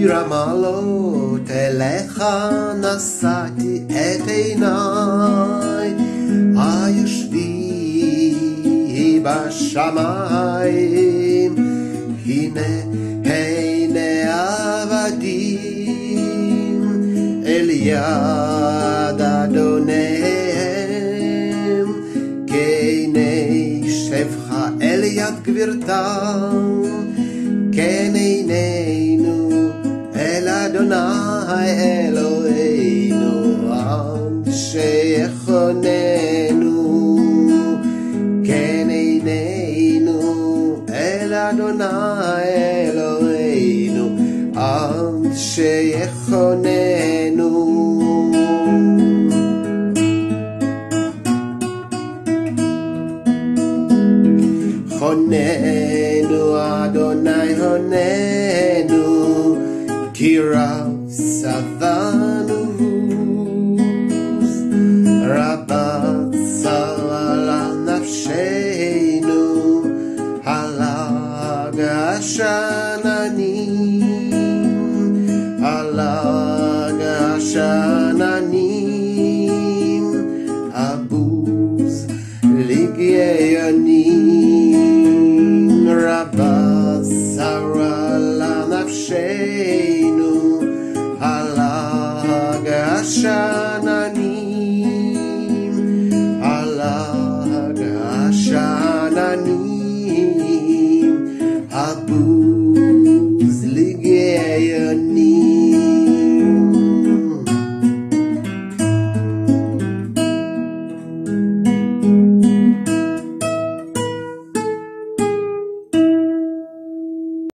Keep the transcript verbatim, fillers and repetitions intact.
המעלות אליך נשאתי את עיניי היושבי בשמיים הנה הנה עבדים אל יד אדוניהם כעיני שבחה אל יד גבירתם כן עינינו אל אדוני אלוהינו עד שיחוננו כן עינינו אל אדוני אלוהינו עד שיחוננו חוננו אדוני חוננו כי רב סבנו רבת צרה נפשנו הלג השננים הלג השננים הבוז לגיינים רבת צרה לנפשנו הלג השננים